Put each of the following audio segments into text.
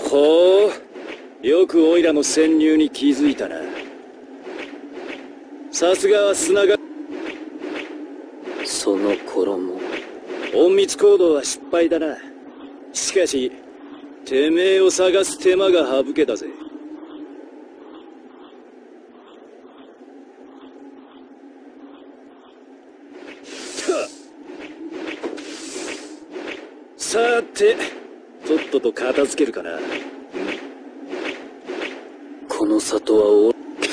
ほう、よくオイラの潜入に気づいたな。さすがは砂が。 その衣。 隠密行動は失敗だな。しかし、てめえを探す手間が省けたぜ。さて、とっとと片付けるかな。 この里はお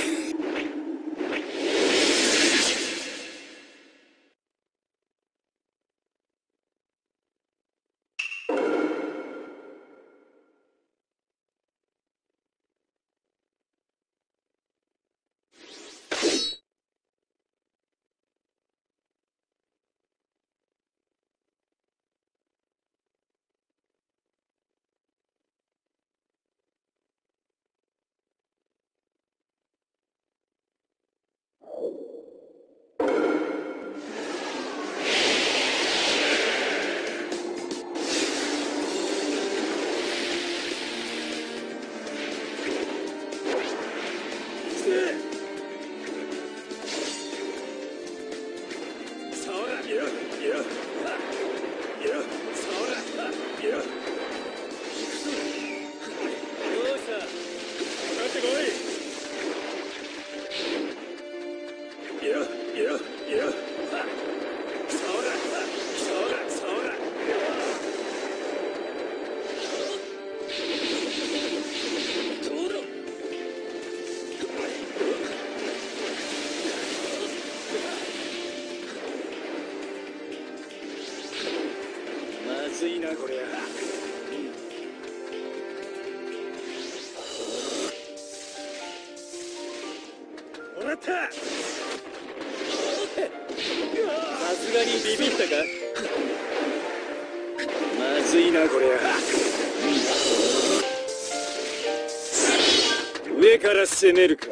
まずいなこりゃ。もらった。さすがにビビったか。まずいなこりゃ。上から攻めるか。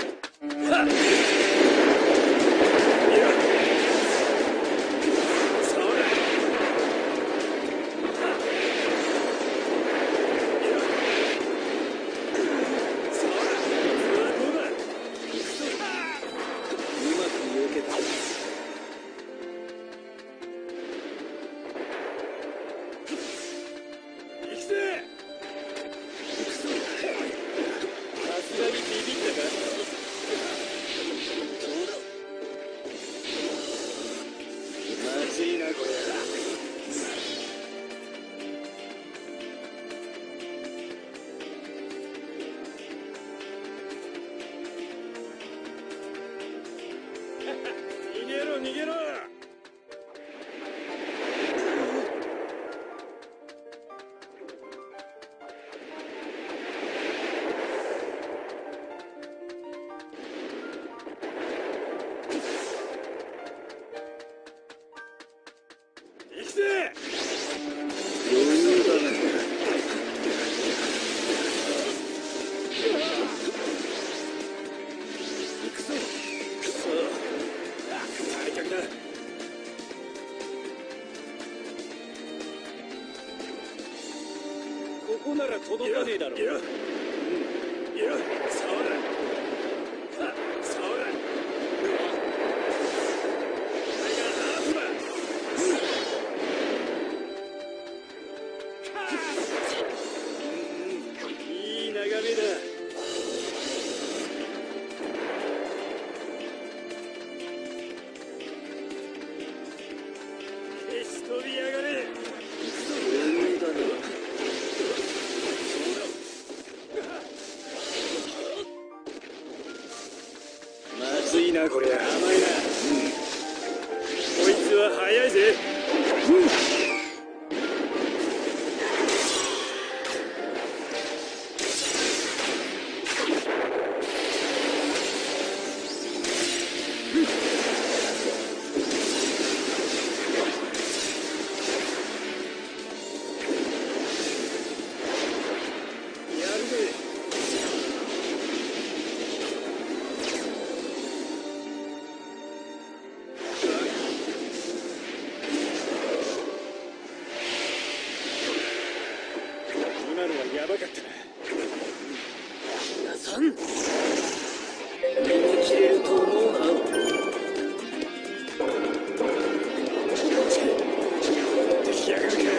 逃げろ。行くぜ。余裕だな。行くぞ。退却だ。ここなら届かねえだろ。いや、触れ。触れ。いい眺めだ。消し飛びやがれ。まずいなこりゃ。甘いな。こいつは早いぜ。 今のはヤバかったな。 皆さん逃げ切れると思うな。 出来上がるか。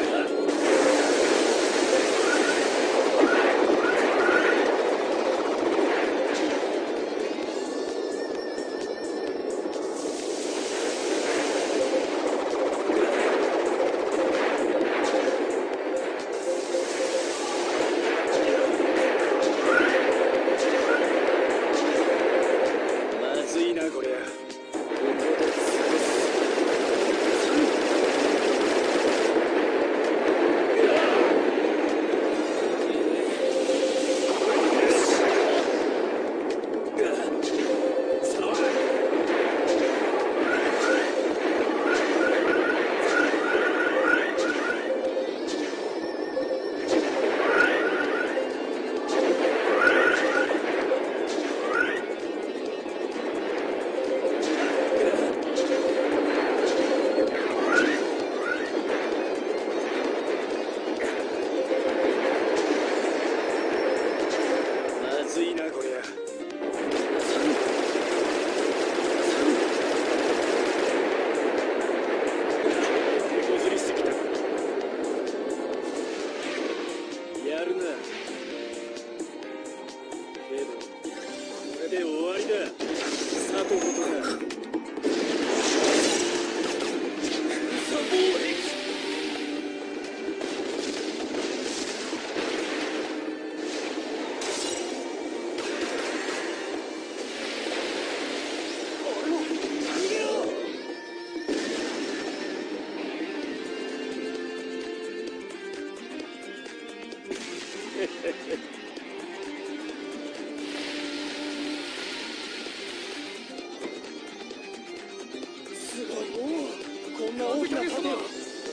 すごい、こんな大きな盾を。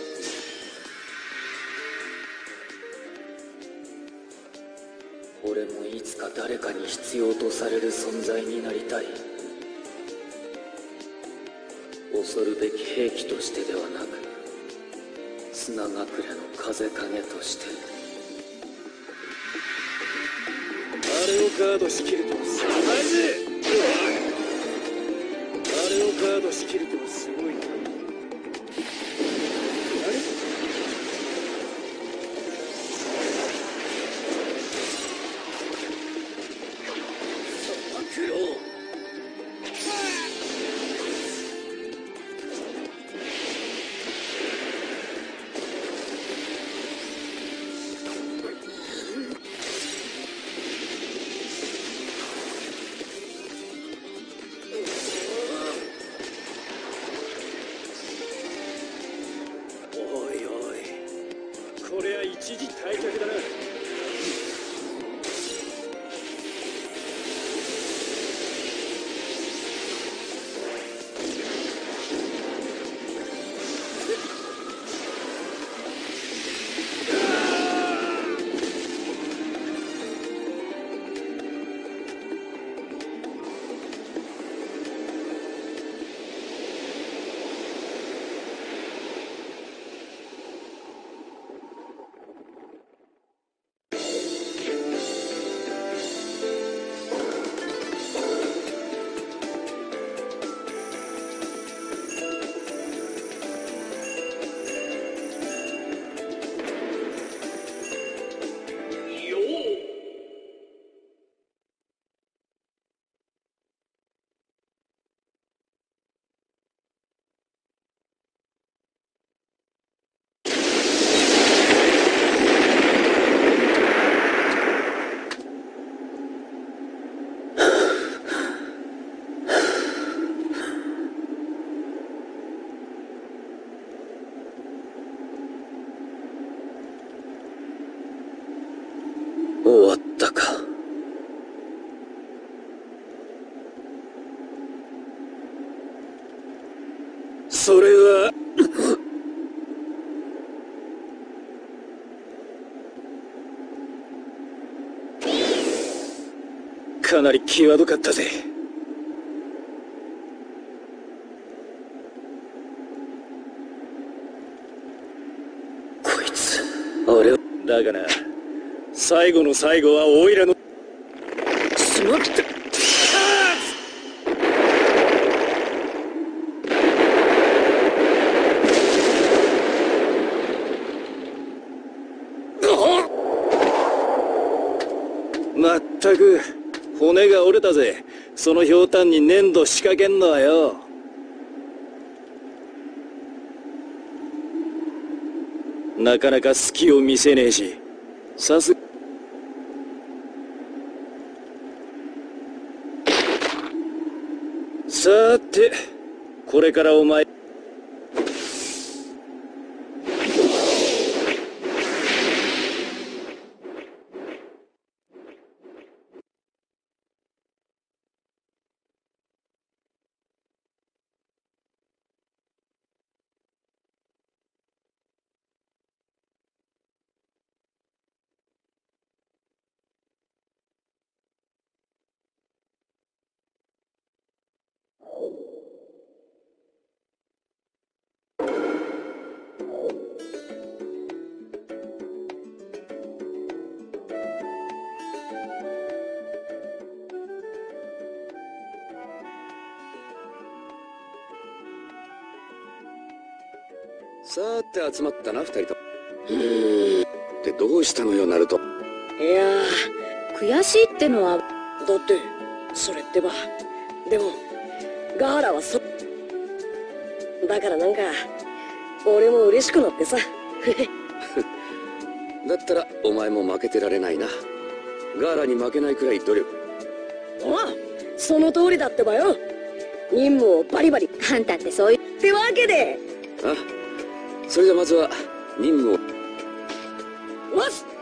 俺もいつか誰かに必要とされる存在になりたい。恐るべき兵器としてではなく、砂隠れの風影として。 あれをカードしきるとはすごい。あれをカードしきるとはすごいな。あれ？ 苦労。 これは一時退却だな。 終わったか。 それはかなり際どかったぜ。 こいつ、あれを。 だがな、 最後の最後はオイラのしまった。まったく骨が折れたぜ。そのひょうたんに粘土仕掛けんのはよ。なかなか隙を見せねえし、さすさてこれからお前さーて集まったな、二人と。ってどうしたのよ、ナルト。 いやー、悔しいってのは、だって、それってば、でも、ガーラはだからなんか、俺も嬉しくなってさ。 だったら、お前も負けてられないな。ガーラに負けないくらい努力。 おあ、その通りだってばよ。任務をバリバリ。あんたってそういう。ってわけで。 あ、それじゃまずは、任務を。 わっ